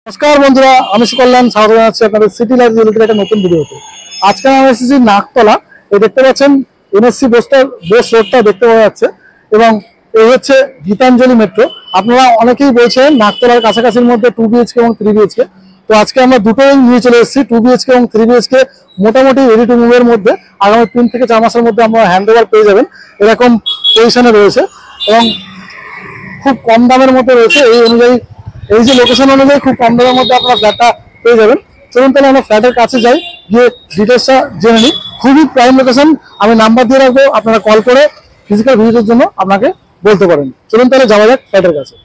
নমস্কার বন্ধুরা, আমি সুকল্যাণ স্বাগত জানাচ্ছি আপনাদের সিটি লাইফ রিয়েলিটির একটা নতুন ভিডিওতে। আজকে আমরা এসেছি নাকতলা। এই দেখতে পাচ্ছেন এনএসসি বেস রোডটা দেখতে পাওয়া যাচ্ছে এবং এই হচ্ছে গীতাঞ্জলি মেট্রো। আপনারা অনেকেই বলছেন নাকতলার কাছাকাছির মধ্যে 2 BHK এবং 3 BHK। তো আজকে আমরা দুটোই নিয়ে চলে এসেছি। 2 BHK এবং 3 BHK মোটামুটি রেডি টু মুভের মধ্যে আগামী 3 থেকে 4 মাসের মধ্যে আমরা হ্যান্ড ওভার পেয়ে যাবেন, এরকম পজিশনে রয়েছে এবং খুব কম দামের মধ্যে রয়েছে। এই অনুযায়ী এই যে লোকেশন অনুযায়ী খুব কম দামের মধ্যে আপনারা ফ্ল্যাটটা পেয়ে যাবেন। চলুন তাহলে আমরা ফ্ল্যাটের কাছে যাই, গিয়ে ডিটেলসটা জেনে নিই। খুবই প্রাইম লোকেশন, আমি নাম্বার দিয়ে রাখবো, আপনারা কল করে ফিজিক্যাল ভিজিটের জন্য আপনাকে বলতে পারেন। চলুন তাহলে যাওয়া যাক ফ্ল্যাটের কাছে।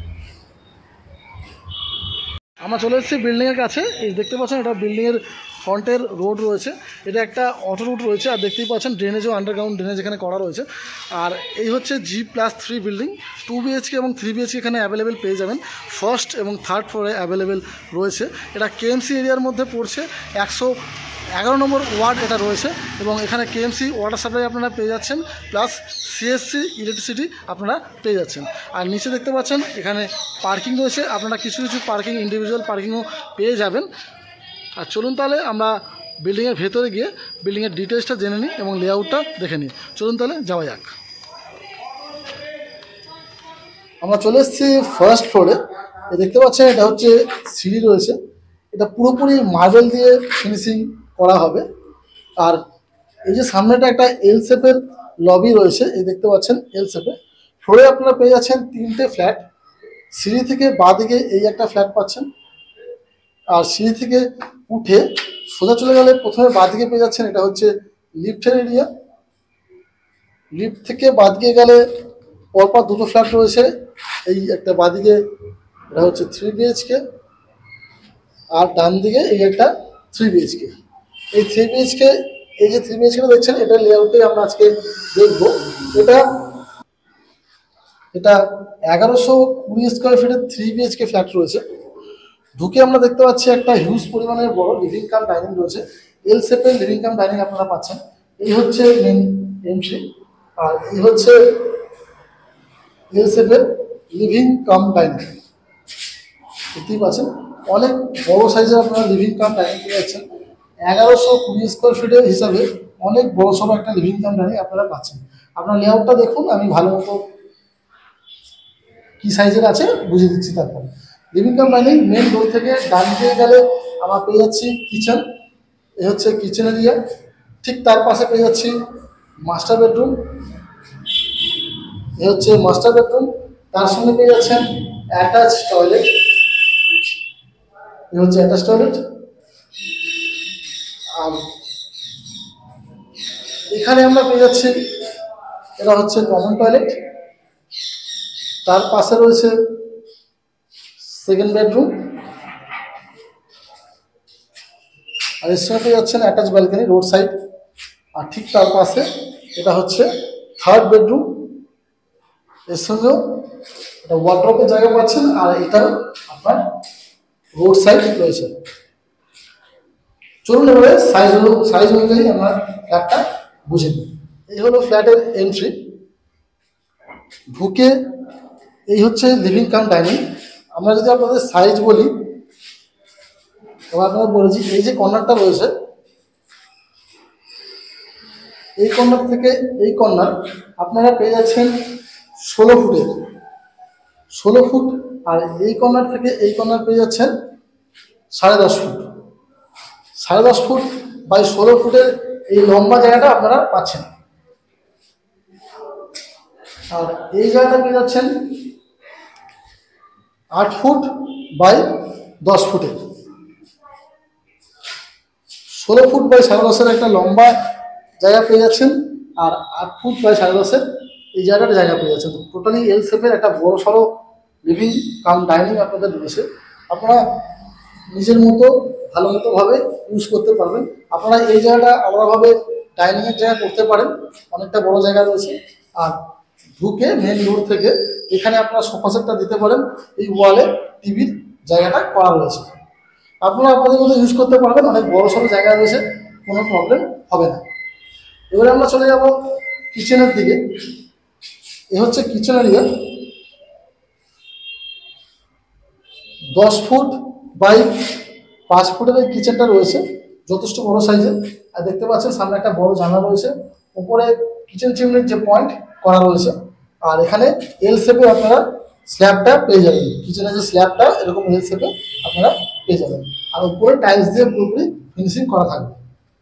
আমরা চলে এসেছি বিল্ডিংয়ের কাছে। এই দেখতে পাচ্ছেন এটা বিল্ডিংয়ের ফ্রন্টের রোড রয়েছে, এটা একটা অটো রুট রয়েছে, আর দেখতেই পাচ্ছেন ড্রেনেজও আন্ডারগ্রাউন্ড ড্রেনেজ এখানে করা রয়েছে। আর এই হচ্ছে G+3 বিল্ডিং। 2 BHK এবং 3 BHK এখানে অ্যাভেলেবেল পেয়ে যাবেন। ফার্স্ট এবং থার্ড ফ্লোরে অ্যাভেলেবেল রয়েছে। এটা KMC এরিয়ার মধ্যে পড়ছে, 111 নম্বর ওয়ার্ড এটা রয়েছে এবং এখানে KMC ওয়াটার সাপ্লাই আপনারা পেয়ে যাচ্ছেন, প্লাস CSC ইলেকট্রিসিটি আপনারা পেয়ে যাচ্ছেন। আর নিচে দেখতে পাচ্ছেন এখানে পার্কিং রয়েছে, আপনারা কিছু কিছু পার্কিং ইন্ডিভিজুয়াল পার্কিংও পেয়ে যাবেন। আর চলুন তাহলে আমরা বিল্ডিংয়ের ভেতরে গিয়ে বিল্ডিংয়ের ডিটেলসটা জেনে নিই এবং লেআউটটা দেখে নিই। চলুন তাহলে যাওয়া যাক। আমরা চলে এসেছি ফার্স্ট ফ্লোরে। দেখতে পাচ্ছেন এটা হচ্ছে সিঁড়ি রয়েছে, এটা পুরোপুরি মার্বেল দিয়ে ফিনিশিং করা হবে। আর এই যে সামনেটা একটা এল শেপের লবি রয়েছে, এই দেখতে পাচ্ছেন এল শেপে। ফ্লোরে আপনারা পেয়ে যাচ্ছেন 3টে ফ্ল্যাট। সিঁড়ি থেকে বাঁদিকে এই একটা ফ্ল্যাট পাচ্ছেন, আর সিঁড়ি থেকে উঠে সোজা চলে গেলে প্রথমে বাঁদিকে পেয়ে যাচ্ছেন এটা হচ্ছে লিফটের এরিয়া। লিফট থেকে বাঁদিকে গেলে পরপর দুটো ফ্ল্যাট রয়েছে। এই একটা বাঁদিকে এটা হচ্ছে 3 BHK, আর ডান দিকে এই একটা 3 BHK। এই 3 BHK, এই যে 3 BHK দেখছেন, এটা লেআউটে আমরা আজকে দেখবো। এটা 1120 স্কোয়ার ফিটের 3 BHK ফ্ল্যাট রয়েছে। ঢুকে আমরা দেখতে পাচ্ছি একটা হিউজ পরিমাণের বড় লিভিং কাম ডাইনিং রয়েছে। এল শেপের লিভিং কাম ডাইনিং আপনারা পাচ্ছেন। এই হচ্ছে মেন এন্ট্রি, আর এই হচ্ছে এল শেপের লিভিং কাম ডাইনিং। দেখতেই পাচ্ছেন অনেক বড় সাইজের আপনারা লিভিং কাম ডাইনিং পেয়ে যাচ্ছেন। 1120 স্কোয়ার ফিটের হিসাবে অনেক বড় সড়ো একটা লিভিং কাম ডাইনিং আপনারা পাচ্ছেন। আপনার লেআউটটা দেখুন, আমি ভালো মতো কি সাইজের আছে বুঝিয়ে দিচ্ছি। তারপর living cum dining main door থেকে ডান দিকে গেলে আমরা পেয়ে যাচ্ছি কিচেন। এই হচ্ছে কিচেন এরিয়া। ঠিক তার পাশে পেয়ে যাচ্ছি মাস্টার বেডরুম। এই হচ্ছে মাস্টার বেডরুম, তার সঙ্গে পেয়ে যাচ্ছেন অ্যাটাচ টয়লেট। এই হচ্ছে অ্যাটাচ টয়লেট। আর এখানে আমরা পেয়ে যাচ্ছি এটা হচ্ছে কমন টয়লেট। তার পাশে রয়েছে সেকেন্ড বেডরুম, আর এর সঙ্গে পেয়ে যাচ্ছেন অ্যাটাচ ব্যালকনি রোড সাইড। আর ঠিক তার পাশে এটা হচ্ছে থার্ড বেডরুম, এর সঙ্গেও এটা ওয়ার্ড্রপের জায়গা পাচ্ছেন, আর এটাও আপনার রোড সাইড রয়েছে। চলুন এবারে সাইজ অনুযায়ী আমরা ফ্ল্যাটটা বুঝে নিই। এই হলো ফ্ল্যাটের এন্ট্রি। ঢুকে এই হচ্ছে লিভিং কাম ডাইনিং। আমরা যদি আপনাদের সাইজ বলি, এবার আপনারা বলেছি এই যে কর্নারটা রয়েছে, এই কর্নার থেকে এই কর্নার আপনারা পেয়ে যাচ্ছেন 16 ফুটের, 16 ফুট। আর এই কর্নার থেকে এই কর্নার পেয়ে যাচ্ছেন 10.5 ফুট। 10.5 ফুট বাই 16 ফুটের এই লম্বা জায়গাটা আপনারা পাচ্ছেন। আর এই জায়গাটা পেয়ে যাচ্ছেন 8 ফুট বাই 10 ফুটের। 16 ফুট বাই 10.5-এর একটা লম্বা জায়গা পেয়ে যাচ্ছেন, আর 8 ফুট বাই 10.5-এর এই জায়গাটা পেয়ে যাচ্ছেন। টোটালি এল শেপের একটা বড় সড়ো লিভিং কাম ডাইনিং আপনাদের রয়েছে। আপনারা নিজের মতো ভালো মতোভাবে ইউজ করতে পারবেন। আপনারা এই জায়গাটা আলাদাভাবে ডাইনিংয়ের জায়গা করতে পারেন, অনেকটা বড় জায়গা রয়েছে। আর ঢুকে মেন রোড থেকে এখানে আপনারা সোফা সেটটা দিতে পারেন, এই ওয়ালে টিভির জায়গাটা করা রয়েছে। আপনারা আপনাদের মতো ইউজ করতে পারবেন, অনেক বড় সড়ো জায়গা রয়েছে, কোনো প্রবলেম হবে না। এবারে আমরা চলে যাব কিচেনের দিকে। এ হচ্ছে কিচেন এরিয়া। 10 ফুট বাই 5 ফুটের এই কিচেনটা রয়েছে, যথেষ্ট বড় সাইজের। আর দেখতে পাচ্ছেন সামনে একটা বড় জানলা রয়েছে, উপরে কিচেন চিমনির যে পয়েন্ট করা রয়েছে। আর এখানে এল শেপে আপনারা স্ল্যাবটা পেয়ে যাবেন, কিচেনের যে স্ল্যাবটা এরকম এল শেপে আপনারা পেয়ে যাবেন। আর উপরে টাইলস দিয়ে পুরোপুরি ফিনিশিং করা থাকবে।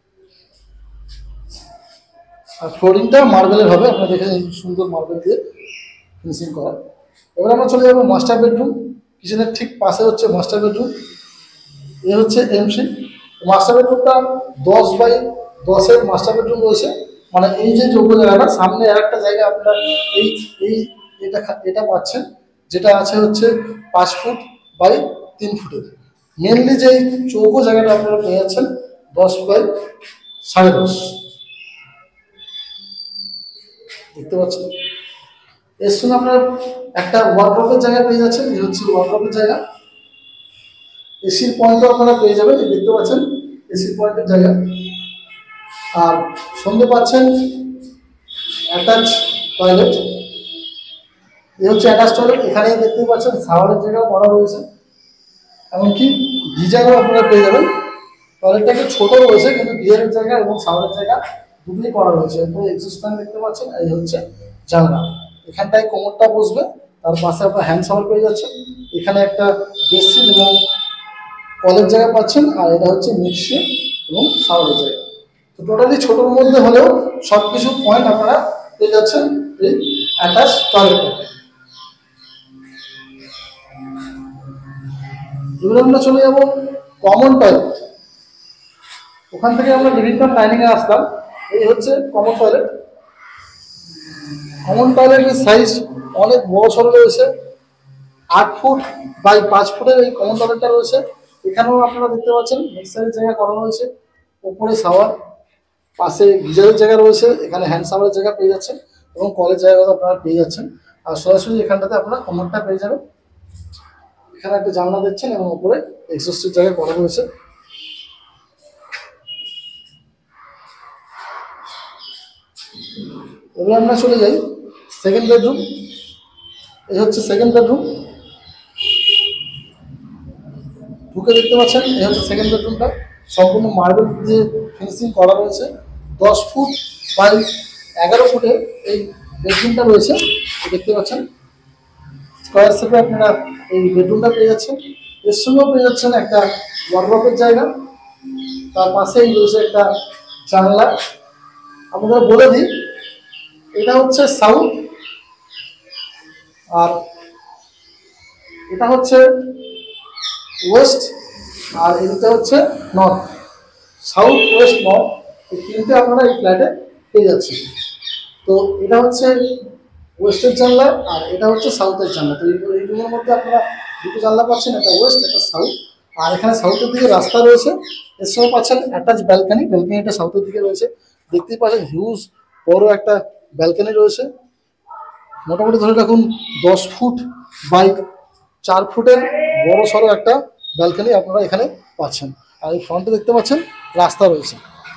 আর ফ্লোরিংটা মার্বেলের হবে, আপনারা দেখেন এই সুন্দর মার্বেল দিয়ে ফিনিশিং করা। এবার আমরা চলে যাবো মাস্টার বেডরুম। কিচেনের ঠিক পাশে হচ্ছে মাস্টার বেডরুম, এ হচ্ছে এন্ট্রি। মাস্টার বেডরুমটা 10x10-এর মাস্টার বেডরুম রয়েছে। মানে এই যে যোগ্য জায়গাটা সামনে আর একটা জায়গা আপনারা এই এই এটা পাচ্ছেন, যেটা আছে হচ্ছে 5 ফুট বাই 3 ফুটের। মেনলি যে চৌকো জায়গাটা আপনারা পেয়ে যাচ্ছেন 10x10.5 দেখতে পাচ্ছেন। এর সঙ্গে আপনারা একটা ওয়ার্ডরোবের জায়গা পেয়ে যাচ্ছেন, এই হচ্ছে ওয়ার্ডরোবের জায়গা। এসির পয়েন্টও আপনারা পেয়ে যাবেন, এই দেখতে পাচ্ছেন এসির পয়েন্টের জায়গা। আর সঙ্গে পাচ্ছেন অ্যাটাচ টয়লেট, এই হচ্ছে অ্যাটাচ টয়লেট। এখানেই দেখতে পাচ্ছেন শাওয়ারের জায়গা করা রয়েছে, এমনকি গিজারও আপনারা পেয়ে যাবেন। টয়লেটটা একটু ছোট রয়েছে, কিন্তু গিজারের জায়গা এবং শাওয়ারের জায়গা দুটোই করা রয়েছে। এরপরে এক্সস্ট ফ্যান দেখতে পাচ্ছেন, এই হচ্ছে জানলা। এখানটায় কোমরটা বসবে, তার পাশে আপনার হ্যান্ড শাওয়ার পেয়ে যাচ্ছেন। এখানে একটা বেসিন এবং কলের জায়গা পাচ্ছেন। আর এটা হচ্ছে মিক্সি এবং শাওয়ারের জায়গা। তো টোটালি ছোটোর মধ্যে হলেও সব কিছু পয়েন্ট আপনারা পেয়ে যাচ্ছেন এই অ্যাটাচ টয়লেটে। এবারে আমরা চলে যাব কমন টয়লেট। ওখান থেকে আমরা বিভিন্ন ডাইনিংয়ে আসলাম, এই হচ্ছে কমন টয়লেট। কমন টয়লেটের সাইজ অনেক বড় সড়ো রয়েছে, 8 ফুট বাই 5 ফুটের এই কমন টয়লেটটা রয়েছে। এখানেও আপনারা দেখতে পাচ্ছেন মিক্সারের জায়গা করা রয়েছে, ওপরে শাওয়ার, পাশে গিজারের জায়গা রয়েছে, এখানে হ্যান্ড শাওয়ারের জায়গা পেয়ে যাচ্ছেন এবং কলের জায়গা আপনারা পেয়ে যাচ্ছেন। আর সরাসরি এখানটাতে আপনারা কমনটা পেয়ে যাবেন। এখানে একটা জানলা দেখছেন এবং উপরে এক্সস্টের জায়গা করা রয়েছে। এবার আমরা চলে যাই সেকেন্ড বেডরুম। এই হচ্ছে সেকেন্ড বেডরুম, ঢুকে দেখতে পাচ্ছেন এই হচ্ছে সেকেন্ড বেডরুমটা। সম্পূর্ণ মার্বেল দিয়ে ফিনিশিং করা রয়েছে। 10 ফুট বাই 11 ফুটের এই বেডরুমটা রয়েছে, দেখতে পাচ্ছেন স্কোয়ার শেপে আপনারা এই বেডরুমটা পেয়ে যাচ্ছেন। এর সঙ্গেও পেয়ে যাচ্ছেন একটা ওয়ার্ডরোবের জায়গা, তার পাশেই রয়েছে একটা জানলা। আপনাদের বলে দিই এটা হচ্ছে সাউথ আর এটা হচ্ছে ওয়েস্ট আর এটা হচ্ছে নর্থ। সাউথ, ওয়েস্ট, নর্থ এই তিনটে আপনারা এই ফ্ল্যাটে পেয়ে যাচ্ছেন। তো এটা হচ্ছে ওয়েস্টের জানলা আর এটা হচ্ছে সাউথের জানলা। তো এই রুমের মধ্যে আপনারা দুটো জানলা পাচ্ছেন, একটা ওয়েস্ট একটা সাউথ। আর এখানে সাউথের দিকে রাস্তা রয়েছে, এর সঙ্গে পাচ্ছেন অ্যাটাচ ব্যালকানি। ব্যালকানিটা সাউথের দিকে রয়েছে, দেখতেই পাচ্ছেন হিউজ বড় একটা ব্যালকানি রয়েছে। মোটামুটি ধরে রাখুন 10 ফুট বাই 4 ফুটের বড় সড়ো একটা ব্যালকানি আপনারা এখানে পাচ্ছেন। আর এই ফ্রন্টে দেখতে পাচ্ছেন রাস্তা রয়েছে।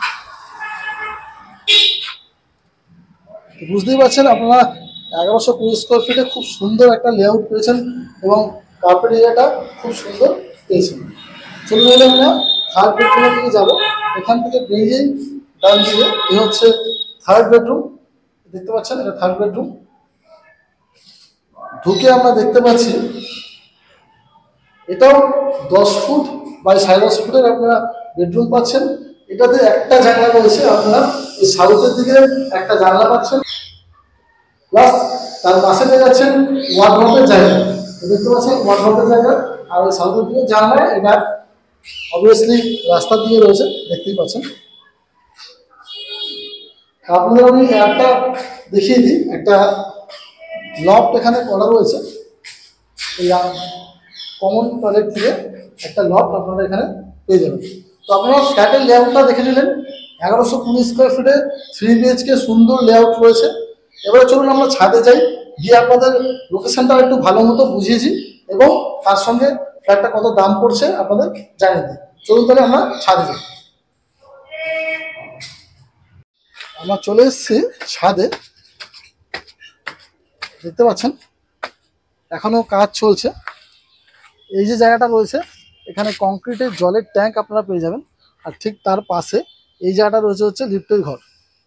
বুঝতেই পারছেন আপনারা 1120 স্কোয়ার ফিটে খুব সুন্দর একটা লেআউট পেয়েছেন এবং কার্পেট এরিয়াটা খুব সুন্দর পেয়েছেন। চলুন এলে আমরা থার্ড বেডরুমের দিকে যাবো। এখান থেকে বেরিয়েই ডান দিকে এই হচ্ছে থার্ড বেডরুম, দেখতে পাচ্ছেন এটা থার্ড বেডরুম। ঢুকে আমরা দেখতে পাচ্ছি এটাও 10 ফুট বাই 10.5 ফুটের আপনারা বেডরুম পাচ্ছেন। এটাতে একটা জানলা রয়েছে, আপনারা এই সাউথের দিকে একটা জানলা পাচ্ছেন, প্লাস তার পাশে পেয়ে যাচ্ছেন ওয়ার্ডরোবের জায়গা। দেখতে পাচ্ছেন ওয়ার্ডরোবের জায়গা। আর ওই সাউথের দিকে জানলা এটা অবভিয়াসলি রাস্তার দিকে রয়েছে, দেখতেই পাচ্ছেন। আপনাদের আমি একটা দেখিয়ে দিই, একটা লফট এখানে করা রয়েছে। এই কমন টয়লেট থেকে একটা লফট আপনারা এখানে পেয়ে যাবেন। তো আপনারা ফ্ল্যাটের লেআউটটা দেখে নিলেন। 1120 স্কোয়ার ফিটে 3 BHK সুন্দর লেআউট রয়েছে। এবারে চলুন আমরা ছাদে যাই, গিয়ে আপনাদের লোকেশনটা একটু ভালো মতো বুঝিয়েছি এবং তার সঙ্গে ফ্ল্যাটটা কত দাম পড়ছে আপনাদের জানিয়ে দিই। চলুন তাহলে আমরা ছাদে যাই। আমরা চলে এসেছি ছাদে, দেখতে পাচ্ছেন এখনো কাজ চলছে। এই যে জায়গাটা রয়েছে এখানে কংক্রিটের জলের ট্যাঙ্ক আপনারা পেয়ে যাবেন। আর ঠিক তার পাশে এই জায়গাটা রয়েছে হচ্ছে লিফটের ঘর।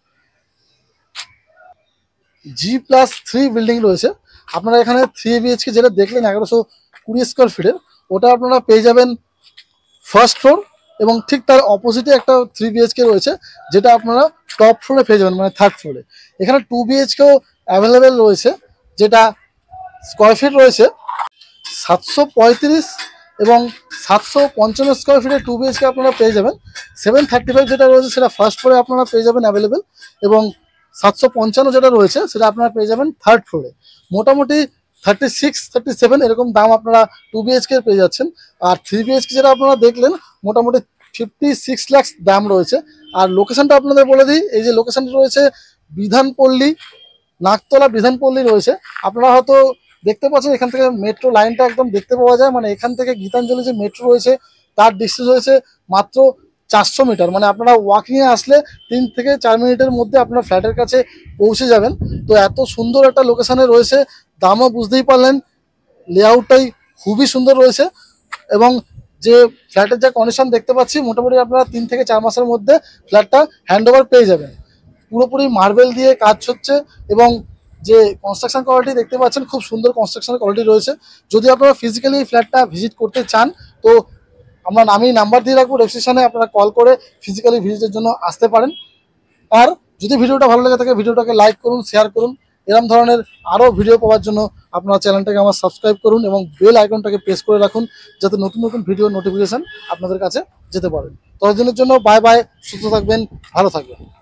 G+3 বিল্ডিং রয়েছে। আপনারা এখানে 3 BHK যেটা দেখলেন 1120 স্কোয়ার ফিটের, ওটা আপনারা পেয়ে যাবেন ফার্স্ট ফ্লোর, এবং ঠিক তার অপোজিটে একটা 3 BHK রয়েছে যেটা আপনারা টপ ফ্লোরে পেয়ে যাবেন, মানে থার্ড ফ্লোরে। এখানে 2 BHKও অ্যাভেলেবেল রয়েছে, যেটা স্কোয়ার ফিট রয়েছে 735 এবং 755 স্কোয়ার ফিটের 2 BHK আপনারা পেয়ে যাবেন। 735 যেটা রয়েছে সেটা ফার্স্ট ফ্লোরে আপনারা পেয়ে যাবেন অ্যাভেলেবেল, এবং 755 যেটা রয়েছে সেটা আপনারা পেয়ে যাবেন থার্ড ফ্লোরে। মোটামুটি 36-37 এরকম দাম আপনারা 2 BHK পেয়ে যাচ্ছেন। আর 3 BHK যেটা আপনারা দেখলেন মোটামুটি 56 লাখ দাম রয়েছে। আর লোকেশনটা আপনাদের বলে দিই, এই যে লোকেশনটা রয়েছে বিধানপল্লী, নাকতলা বিধানপল্লী রয়েছে। আপনারা হয়তো দেখতে পাচ্ছেন এখান থেকে মেট্রো লাইনটা একদম দেখতে পাওয়া যায়, মানে এখান থেকে গীতাঞ্জলি যে মেট্রো রয়েছে তার ডিস্টেন্স রয়েছে মাত্র 400 মিটার। মানে আপনারা ওয়াকিংয়ে আসলে 3 থেকে 4 মিনিটের মধ্যে আপনার ফ্ল্যাটের কাছে পৌঁছে যাবেন। তো এত সুন্দর একটা লোকেশানে রয়েছে, দামও বুঝতেই পারলেন, লেআউটটাই খুবই সুন্দর রয়েছে, এবং যে ফ্ল্যাটের যা কন্ডিশন দেখতে পাচ্ছি মোটামুটি আপনারা 3 থেকে 4 মাসের মধ্যে ফ্ল্যাটটা হ্যান্ডওভার পেয়ে যাবেন। পুরোপুরি মার্বেল দিয়ে কাজ হচ্ছে, এবং যে কনস্ট্রাকশন কোয়ালিটি দেখতে পাচ্ছেন খুব সুন্দর কনস্ট্রাকশন কোয়ালিটি রয়েছে। যদি আপনারা ফিজিক্যালি এই ফ্ল্যাটটা ভিজিট করতে চান তো আমি নাম্বার দিয়ে রাখবো ডেসক্রিপশনে, আপনারা কল করে ফিজিক্যালি ভিজিটের জন্য আসতে পারেন। আর যদি ভিডিওটা ভালো লেগে থাকে ভিডিওটাকে লাইক করুন, শেয়ার করুন। এরকম ধরনের আরও ভিডিও পাওয়ার জন্য আপনারা চ্যানেলটাকে আমার সাবস্ক্রাইব করুন এবং বেল আইকনটাকে প্রেস করে রাখুন, যাতে নতুন নতুন ভিডিও নোটিফিকেশান আপনাদের কাছে যেতে পারে। ততদিনের জন্য বাই বাই, সুস্থ থাকবেন, ভালো থাকবেন।